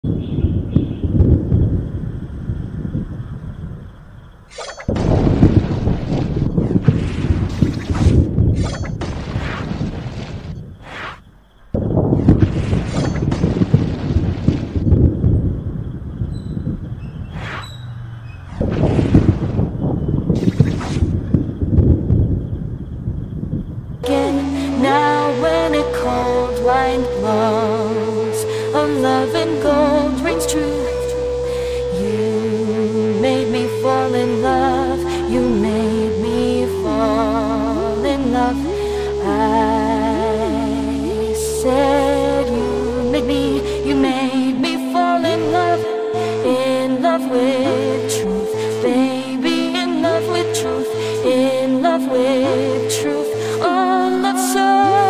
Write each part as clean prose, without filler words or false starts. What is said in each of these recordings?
Now when a cold wind blows, a love and gold rings true. You made me fall in love. You made me fall in love. I said you made me fall in love with truth, baby, in love with truth, in love with truth. Oh, love so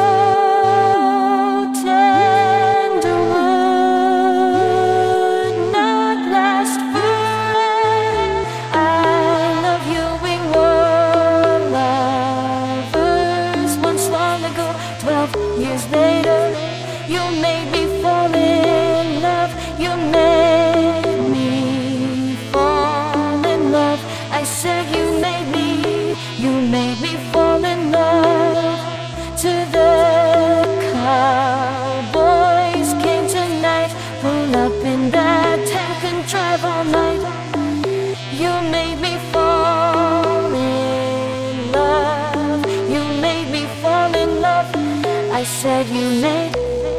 tender would not last forever. I love you, we were lovers once long ago. 12 years later, you made me fall in love. You made me fall in love. I said you made me fall in love. To the cowboys came tonight, pull up in that tank and drive all night. You made me fall in love. You made me fall in love. I said you made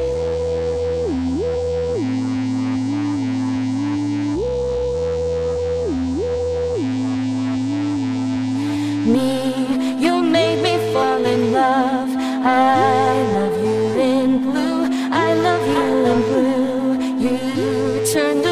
you made me fall in love. I love you in blue, I love you in blue. You turned